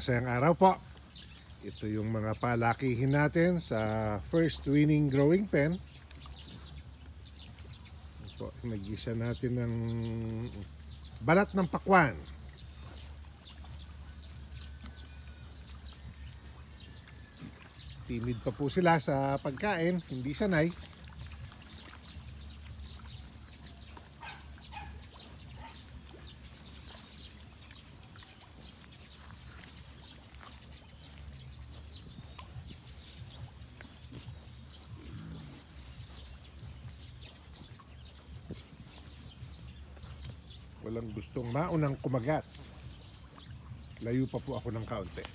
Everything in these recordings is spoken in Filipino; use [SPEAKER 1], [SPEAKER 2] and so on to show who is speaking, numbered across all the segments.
[SPEAKER 1] Masayang araw po. Ito yung mga palakihin natin sa first winning growing pen. Ito, nag-isa natin ng balat ng pakwan. Timid pa po sila sa pagkain, hindi sanay. Walang gustong maunang kumagat. Layo pa po ako ng kaunti.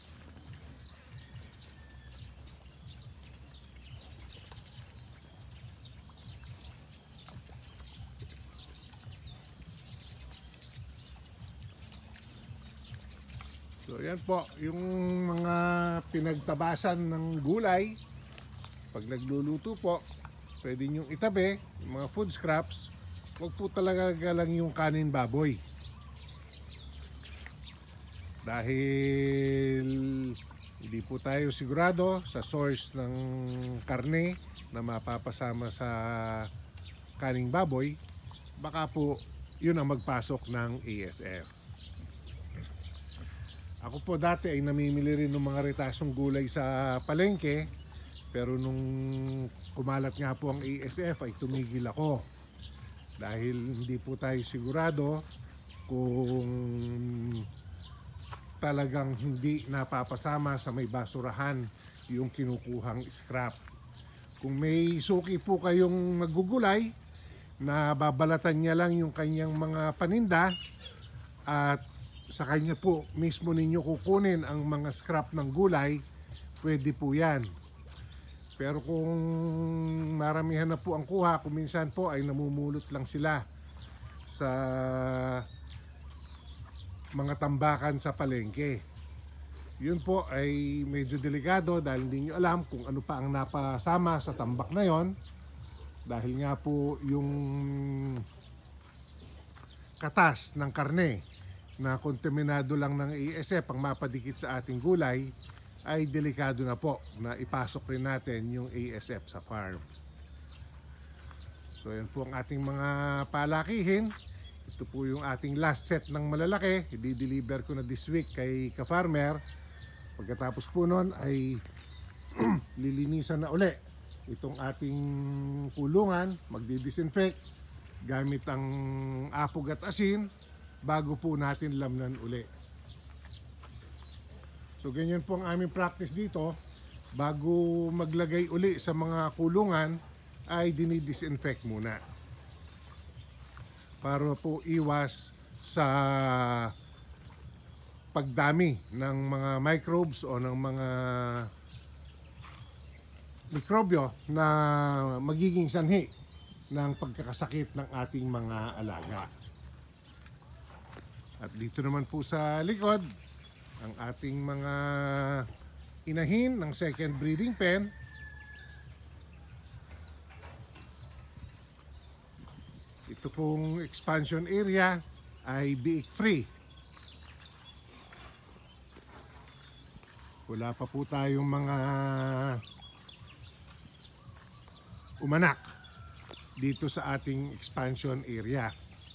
[SPEAKER 1] So yan po, yung mga pinagtabasan ng gulay, pag nagluluto po, pwede nyong itabi, yung mga food scraps. Huwag po talaga lang yung kanin baboy. Dahil hindi po tayo sigurado sa source ng karne na mapapasama sa kaning baboy, baka po yun ang magpasok ng ASF. Ako po dati ay namimili rin ng mga retasong gulay sa palengke, pero nung kumalat nga po ang ASF ay tumigil ako. Dahil hindi po tayo sigurado kung talagang hindi napapasama sa may basurahan yung kinukuhang scrap. Kung may suki po kayong magugulay na babalatan niya lang yung kanyang mga paninda at sa kanya po mismo ninyo kukunin ang mga scrap ng gulay, pwede po yan. Pero kung maramihan na po ang kuha, kung minsan po ay namumulot lang sila sa mga tambakan sa palengke. Yun po ay medyo delikado dahil hindi nyo alam kung ano pa ang napasama sa tambak na yon. Dahil nga po yung katas ng karne na kontaminado lang ng ASF ang mapadikit sa ating gulay, ay delikado na po na ipasok rin natin yung ASF sa farm. So yan po ang ating mga palakihin. Ito po yung ating last set ng malalaki. I-deliver ko na this week kay ka-farmer. Pagkatapos po nun ay lilinisan na uli itong ating kulungan, magdi-disinfect gamit ang apog at asin bago po natin lamnan uli. So ganyan po ang aming practice dito. Bago maglagay uli sa mga kulungan ay dinidisinfect muna para po iwas sa pagdami ng mga microbes o ng mga mikrobyo na magiging sanhi ng pagkakasakit ng ating mga alaga. At dito naman po sa likod, ang ating mga inahin ng second breeding pen. Ito pong expansion area ay biik free. Wala pa po tayong mga umanak dito sa ating expansion area.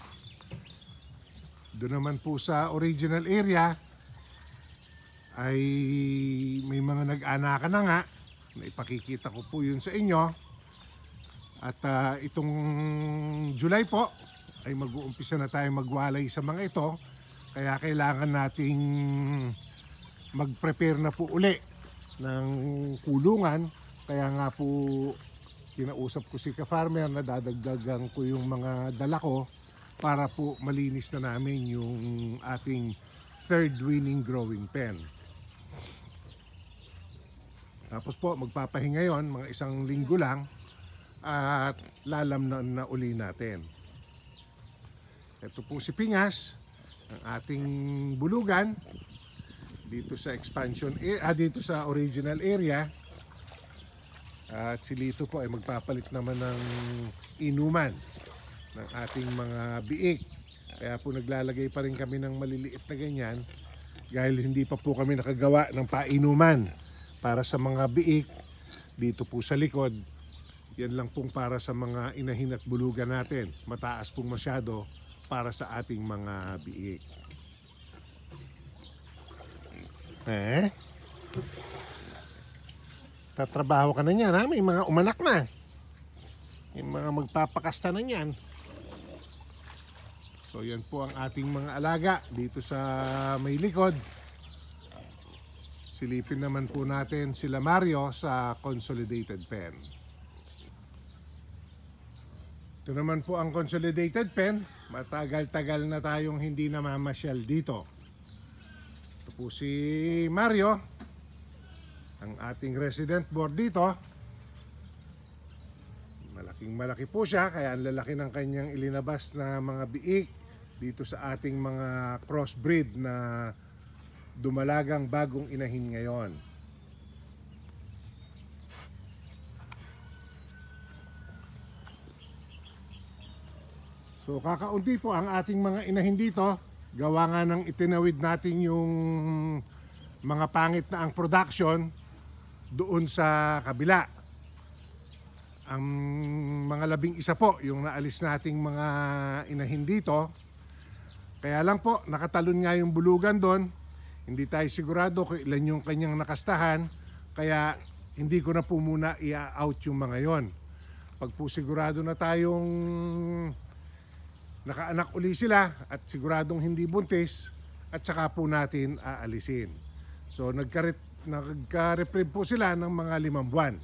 [SPEAKER 1] Doon naman po sa original area ay may mga nag-anakan na nga, na ipakikita ko po yun sa inyo. At itong July po ay mag-uumpisa na tayo magwalay sa mga ito, kaya kailangan nating mag-prepare na po uli ng kulungan. Kaya nga po kinausap ko si ka-farmer na dadagdagan ko yung mga dala ko para po malinis na namin yung ating third winning growing pen. Tapos po magpapahinga yon mga isang linggo lang at lalamnan na uli natin. Ito po si Pingas, ang ating bulugan dito sa expansion dito sa original area. At si Lito po ay magpapalit naman ng inuman ng ating mga biik. Kaya po naglalagay pa rin kami ng maliliit na ganyan dahil hindi pa po kami nakagawa ng painuman para sa mga biik dito po sa likod. Yan lang pong para sa mga inahin at bulugan natin. Mataas pong masyado para sa ating mga biik. Tatrabaho ka na niyan, ha? May mga umanak na. May mga magpapakasta na niyan. So yan po ang ating mga alaga dito sa may likod. Silipin naman po natin sila Mario sa consolidated pen. Ito naman po ang consolidated pen. Matagal-tagal na tayong hindi namamasyal dito. Ito po si Mario, ang ating resident board dito. Malaking malaki po siya, kaya ang lalaki ng kanyang ilinabas na mga biik dito sa ating mga crossbreed na dumalagang bagong inahin ngayon. So kakaunti po ang ating mga inahin dito. Gawa nga ng itinawid natin yung mga pangit na ang production doon sa kabila. Ang mga 11 po yung naalis nating mga inahin dito. Kaya lang po, nakatalon nga yung bulugan doon. Hindi tayo sigurado kung ilan yung kanyang nakastahan. Kaya hindi ko na po muna i-out yung mga yon. Pag po sigurado na tayong nakaanak uli sila at siguradong hindi buntis, at saka po natin aalisin. So nagka-reprieve po sila ng mga 5 buwan.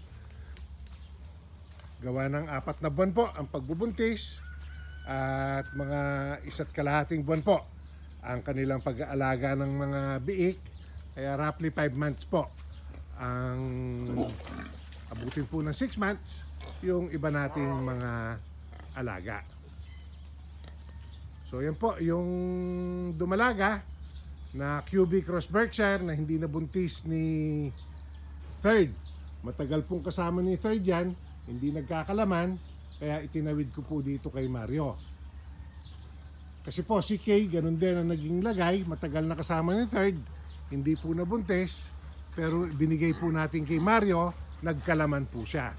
[SPEAKER 1] Gawa ng 4 na buwan po ang pagbubuntis at mga 1.5 buwan po ang kanilang pag-aalaga ng mga biik. Kaya roughly 5 months po ang abutin po ng 6 months yung iba nating mga alaga. So yan po yung dumalaga na QB Cross Berkshire na hindi nabuntis ni Third. Matagal pong kasama ni Third yan, hindi nagkakalaman, kaya itinawid ko po dito kay Mario. Kasi po si Kay, ganun din ang naging lagay, matagal na kasama ni Third, hindi po nabuntis, pero binigay po natin kay Mario, nagkalaman po siya.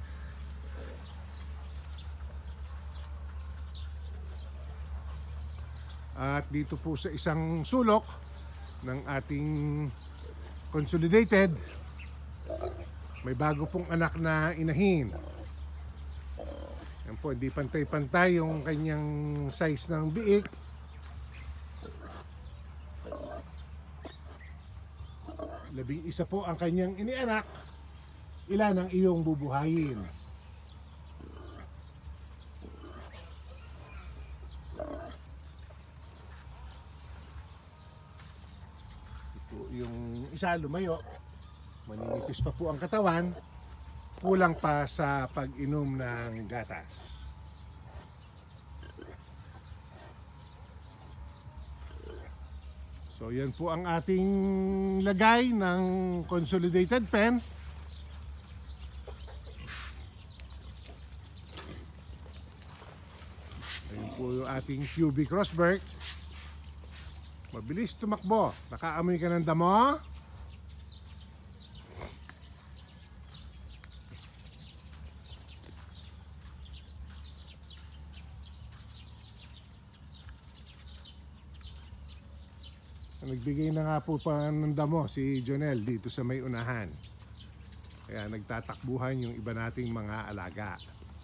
[SPEAKER 1] At dito po sa isang sulok ng ating consolidated, may bago pong anak na inahin. Yan po, hindi pantay-pantay yung kanyang size ng biik. Labing isa po ang kanyang inianak. Ilan ang iyong bubuhayin? Yung isa lumayo, maninipis pa po ang katawan, kulang pa sa pag-inom ng gatas. So yan po ang ating lagay ng consolidated pen. Ayun po yung ating QB Crossberg. Mabilis tumakbo. Nakaamoy ka ng damo? Nagbigay na nga po pa ng damo si Jonel dito sa may unahan. Kaya nagtatakbuhan yung iba nating mga alaga.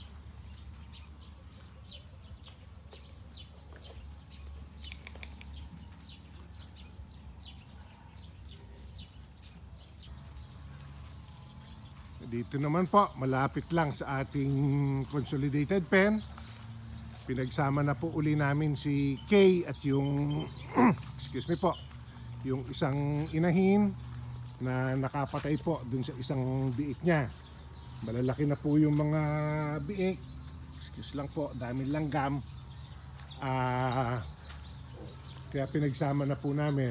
[SPEAKER 1] Dito naman po, malapit lang sa ating consolidated pen. Pinagsama na po uli namin si Kay at yung excuse me po, yung isang inahin na nakapatay po dun sa isang biik niya. Malalaki na po yung mga biik. Excuse lang po, daming langgam. Kaya pinagsama na po namin.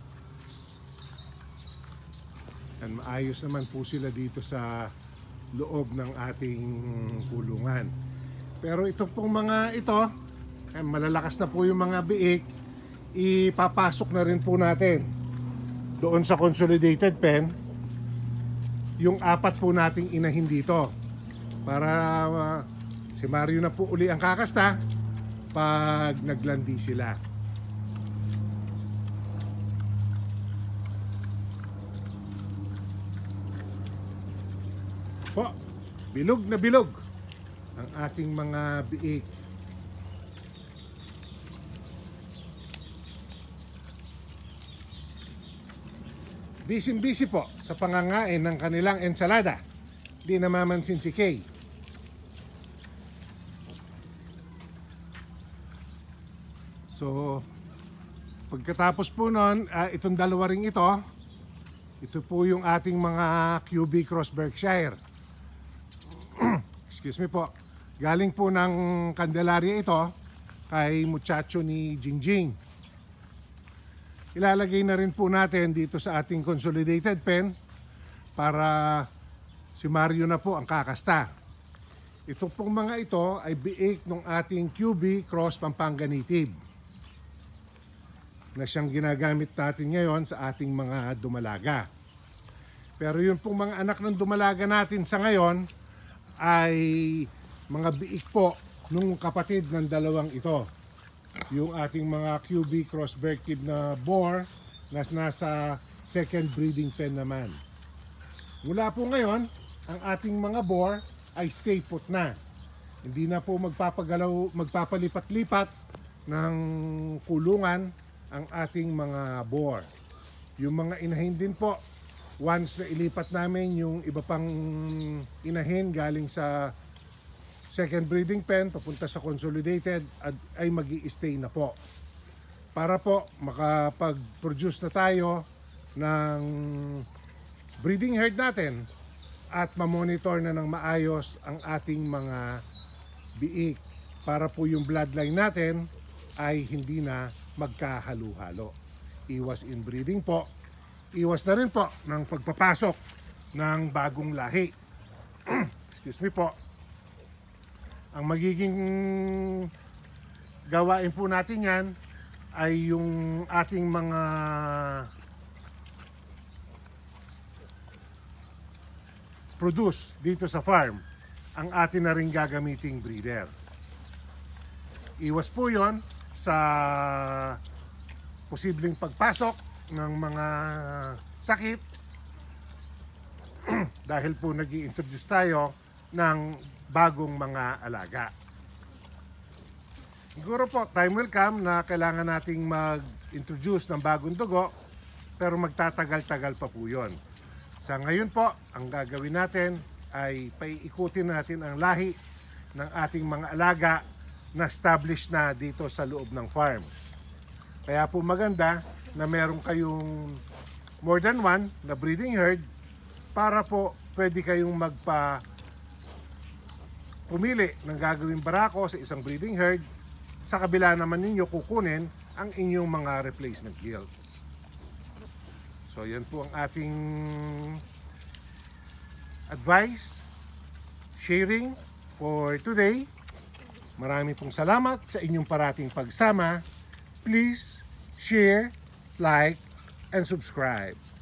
[SPEAKER 1] And maayos naman po sila dito sa loob ng ating kulungan. Pero ito pong mga ito, malalakas na po yung mga biik, ipapasok na rin po natin doon sa consolidated pen yung apat po nating inahin dito para si Mario na po uli ang kakasta pag naglandi sila. Po, bilog na bilog ang ating mga biik. Busy-busy po sa pangangain ng kanilang ensalada. Di namamansin si Kay. So, pagkatapos po nun, itong dalawa ring ito po yung ating mga QB Cross Berkshire. Excuse me po. Galing po ng Candelaria ito kay muchacho ni Jingjing. Ilalagay na rin po natin dito sa ating consolidated pen para si Mario na po ang kakasta. Ito pong mga ito ay biik ng ating QB Cross Pampanga Native na siyang ginagamit natin ngayon sa ating mga dumalaga. Pero yung pong mga anak ng dumalaga natin sa ngayon ay mga biik po nung kapatid ng dalawang ito. Yung ating mga QB Cross Berkib na boar na nasa second breeding pen naman. Mula po ngayon, ang ating mga boar ay stay put na. Hindi na po magpapalipat-lipat ng kulungan ang ating mga boar. Yung mga inahin din po, once na ilipat namin yung iba pang inahin galing sa second breeding pen papunta sa consolidated ay magi-stay na po. Para po makapag-produce na tayo ng breeding herd natin at mamonitor na ng maayos ang ating mga biik para po yung bloodline natin ay hindi na magkahalo-halo. Iwas inbreeding po. Iwas na rin po ng pagpapasok ng bagong lahi. Excuse me po. Ang magiging gawain po natin yan ay yung ating mga produce dito sa farm, ang atin na rin gagamiting breeder. Iwas po yon sa posibleng pagpasok ng mga sakit dahil po nag-i-introduce tayo ng bagong mga alaga. Siguro po, time will come na kailangan nating mag-introduce ng bagong dugo, pero magtatagal-tagal pa po yun. Sa ngayon po, ang gagawin natin ay paiikutin natin ang lahi ng ating mga alaga na established na dito sa loob ng farm. Kaya po maganda na meron kayong more than one na breeding herd para po pwede kayong pumili ng gagawing barako sa isang breeding herd. Sa kabila naman ninyo kukunin ang inyong mga replacement gilts. So yan po ang ating advice, sharing for today. Marami pong salamat sa inyong parating pagsama. Please share, like, and subscribe.